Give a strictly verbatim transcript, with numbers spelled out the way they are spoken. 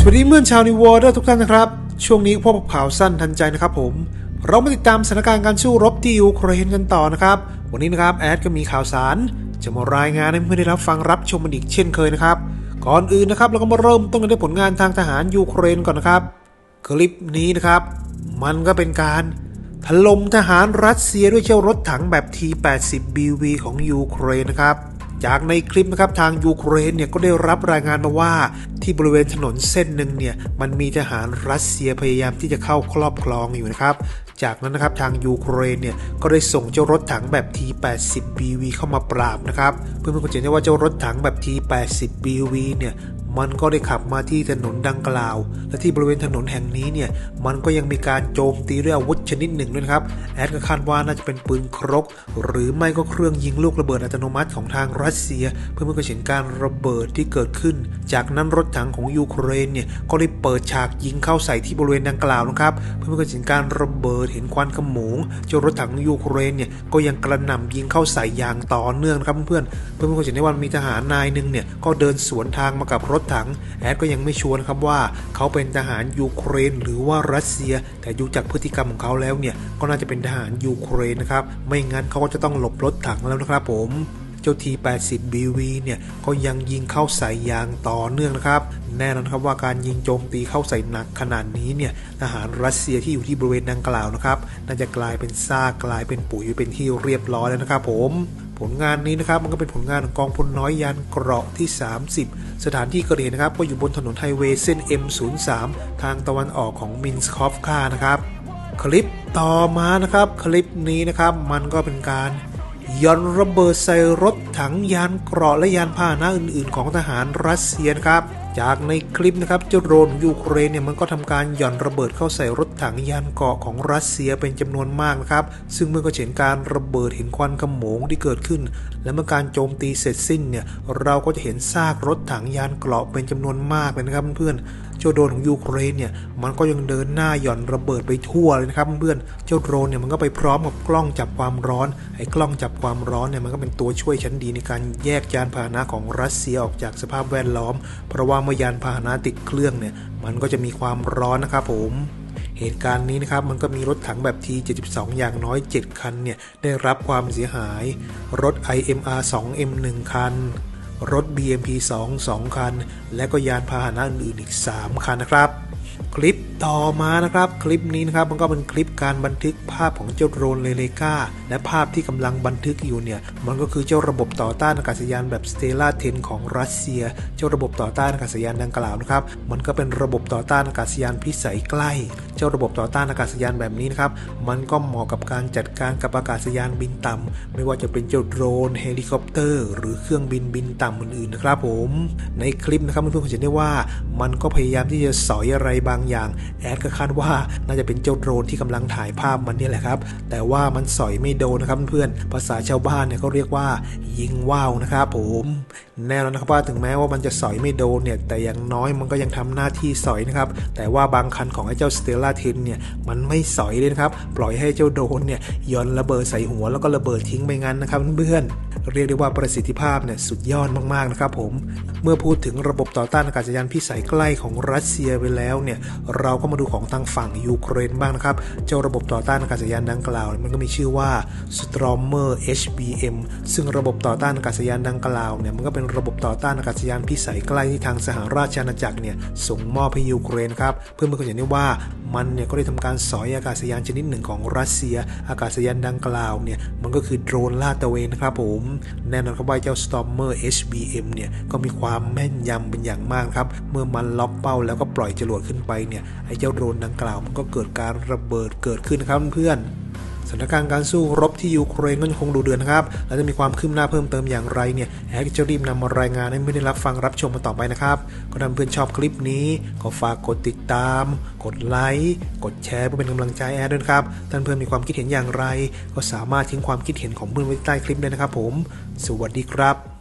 สวัสดีเพื่อนชาวนิวอร์ทุกท่านนะครับช่วงนี้พบกับข่าวสั้นทันใจนะครับผมเรามาติดตามสถานการณ์การสู้รบที่ยูเครนกันต่อนะครับวันนี้นะครับแอดก็มีข่าวสารจะมารายงานให้เพื่อนได้รับฟังรับชมกันอีกเช่นเคยนะครับก่อนอื่นนะครับเราก็มาเริ่มต้นกันด้วยผลงานทางทหารยูเครนก่อนนะครับคลิปนี้นะครับมันก็เป็นการถล่มทหารรัสเซียด้วยเจ้ารถถังแบบ ที แปดสิบ บี วี ของยูเครนนะครับจากในคลิปนะครับทางยูเครนเนี่ยก็ได้รับรายงานมาว่าที่บริเวณถนนเส้นหนึ่งเนี่ยมันมีทหารรัสเซียพยายามที่จะเข้าครอบครองอยู่นะครับจากนั้นนะครับทางยูเครนเนี่ยก็ได้ส่งเจ้ารถถังแบบ ที แปดสิบ บี วี เข้ามาปราบนะครับเพื่อเป็นคนเห็นได้ว่าเจ้ารถถังแบบ ที แปดสิบ บี วี เนี่ยมันก็ได้ขับมาที่ถนนดังกล่าวและที่บริเวณถนนแห่งนี้เนี่ยมันก็ยังมีการโจมตีด้วยอาวุธชนิดหนึ่งด้วยครับแอดก็คาดว่าน่าจะเป็นปืนครกหรือไม่ก็เครื่องยิงลูกระเบิดอัตโนมัติของทางรัสเซียเพื่อเพื่อเห็นการระเบิดที่เกิดขึ้นจากนั้นรถถังของยูเครนเนี่ยก็ได้เปิดฉากยิงเข้าใส่ที่บริเวณดังกล่าวนะครับเพื่อเพื่อเห็นการระเบิดเห็นควันขโมงเจ้ารถถังของยูเครนเนี่ยก็ยังกระหน่ำยิงเข้าใส่อย่างต่อเนื่องนะครับเพื่อนเพื่อเพื่อเห็นได้ว่ามีทหารนายหนึ่งเนี่ยก็เดินสวนทางมากับรถถังแอดก็ยังไม่ชัวร์นะครับว่าเขาเป็นทหารยูเครนหรือว่ารัสเซียแต่ดูจากพฤติกรรมของเขาแล้วเนี่ยก็น่าจะเป็นทหารยูเครนนะครับไม่งั้นเขาก็จะต้องหลบรถถังแล้วนะครับผมเจ้า ที แปดสิบ บี วี เนี่ยก็ยังยิงเข้าใส่อย่างต่อเนื่องนะครับแน่นอนครับว่าการยิงโจมตีเข้าใส่หนักขนาดนี้เนี่ยทหารรัสเซียที่อยู่ที่บริเวณดังกล่าวนะครับน่าจะกลายเป็นซากกลายเป็นปุ๋ยเป็นที่เรียบร้อยแล้วนะครับผมผลงานนี้นะครับมันก็เป็นผลงานของกองพลน้อยยานเกราะที่สามสิบสถานที่เกิดเหตุนะครับก็อยู่บนถนนไฮเวย์เส้น เอ็ม ศูนย์ สาม ทางตะวันออกของมินสคอฟคานะครับคลิปต่อมานะครับคลิปนี้นะครับมันก็เป็นการย่อนระเบิดใส่รถถังยานเกราะและยานพาหนะอื่นๆของทหารรัสเซียครับจากในคลิปนะครับเจ้าโดรนยูเครนเนี่ยมันก็ทำการหย่อนระเบิดเข้าใส่รถถังยานเกราะของรัสเซียเป็นจำนวนมากนะครับซึ่งเมื่อก็เห็นการระเบิดเห็นควันขโมงที่เกิดขึ้นและเมื่อการโจมตีเสร็จสิ้นเนี่ยเราก็จะเห็นซากรถถังยานเกราะเป็นจำนวนมากเลยนะครับเพื่อนเจ้าโดรนของยูเครนเนี่ยมันก็ยังเดินหน้าหย่อนระเบิดไปทั่วเลยนะครับเพื่อนเจ้าโดรนเนี่ยมันก็ไปพร้อมกับกล้องจับความร้อนไอ้กล้องจับความร้อนเนี่ยมันก็เป็นตัวช่วยชั้นดีในการแยกยานพาหนะของรัสเซียออกจากสภาพแวดล้อมเพราะว่าเมื่อยานพาหนะติดเครื่องเนี่ยมันก็จะมีความร้อนนะครับผมเหตุการณ์นี้นะครับมันก็มีรถถังแบบ ที เจ็ดสิบสอง อย่างน้อยเจ็ดคันเนี่ยได้รับความเสียหายรถ ไอ เอ็ม อาร์ ทู เอ็ม หนึ่ง คันรถ บี เอ็ม พี สอง สอง คันและก็ยานพาหนะอื่นๆอีกสามคันนะครับคลิปต่อมานะครับคลิปนี้นะครับมันก็เป็นคลิปการบันทึกภาพของเจ้าโดรนเลเลกาและภาพที่กำลังบันทึกอยู่เนี่ยมันก็คือเจ้าระบบต่อต้านอากาศยานแบบสเตล่าเท็นของรัสเซียเจ้าระบบต่อต้านอากาศยานดังกล่าวนะครับมันก็เป็นระบบต่อต้านอากาศยานพิสัยใกล้เจ้าระบบต่อต้านอากาศยานแบบนี้นะครับมันก็เหมาะกับการจัดการกับอากาศยานบินต่ำไม่ว่าจะเป็นเจ้าโดรนเฮลิคอปเตอร์หรือเครื่องบินบินต่ำอื่นๆนะครับผมในคลิปนะครับเพื่อนๆจะเห็นได้ว่ามันก็พยายามที่จะสอยอะไรบางอย่างแอดก็คาดว่าน่าจะเป็นเจ้าโดรนที่กำลังถ่ายภาพมันนี่แหละครับแต่ว่ามันสอยไม่โดนนะครับเพื่อนภาษาชาวบ้านเนี่ยเขาเรียกว่ายิงว่าวนะครับผมแน่นอนนะครับว่าถึงแม้ว่ามันจะสอยไม่โดนเนี่ยแต่อย่างน้อยมันก็ยังทำหน้าที่สอยนะครับแต่ว่าบางคันของไอ้เจ้าสเตลล่าเทนเนี่ยมันไม่สอยเลยนะครับปล่อยให้เจ้าโดรนเนี่ยย้อนระเบิดใส่หัวแล้วก็ระเบิดทิ้งไปงั้นนะครับเพื่อนเรียกได้ว่าประสิทธิภาพเนี่ยสุดยอดมากๆนะครับผมเมื่อพูดถึงระบบต่อต้านอากาศยานพิสัยใกล้ของรัสเซียไปแล้วเนี่ยเราก็มาดูของทางฝั่งยูเครนบ้างนะครับเจ้าระบบต่อต้านอากาศยานดังกล่าวมันก็มีชื่อว่า Stormer เอช บี เอ็ม ซึ่งระบบต่อต้านอากาศยานดังกล่าวเนี่ยมันก็เป็นระบบต่อต้านอากาศยานพิสัยใกล้ที่ทางสหราชอาณาจักรเนี่ยส่งมอบให้ยูเครนครับเพื่อเมื่อคนเห็นได้ว่ามันเนี่ยก็ได้ทำการสอยอากาศยานชนิดหนึ่งของรัสเซียอากาศยานดังกล่าวเนี่ยมันก็คือโดรนลาดตระเวนนะครับผมแน่นอนครับว่าเจ้า Stormer เอช บี เอ็ม เนี่ยก็มีความแม่นยำเป็นอย่างมากครับเมื่อมันล็อกเป้าแล้วก็ปล่อยจรวดขึ้นไปเนี่ยไอ้เจ้าโดรนดังกล่าวมันก็เกิดการระเบิดเกิดขึ้นนะครับเพื่อนสถานการณ์การสู้รบที่ยูเครนก็ยังคงดูเดือดนะครับและจะมีความคืบหน้าเพิ่มเติมอย่างไรเนี่ยแอดจะรีบนำมารายงานให้เพื่อนได้รับฟังรับชมมาต่อไปนะครับก็ถ้าเพื่อนชอบคลิปนี้ก็ฝากกดติดตามกดไลค์กดแชร์เพื่อเป็นกำลังใจแอดด้วยครับท่านเพื่อนมีความคิดเห็นอย่างไรก็สามารถทิ้งความคิดเห็นของเพื่อนไว้ใต้คลิปได้นะครับผมสวัสดีครับ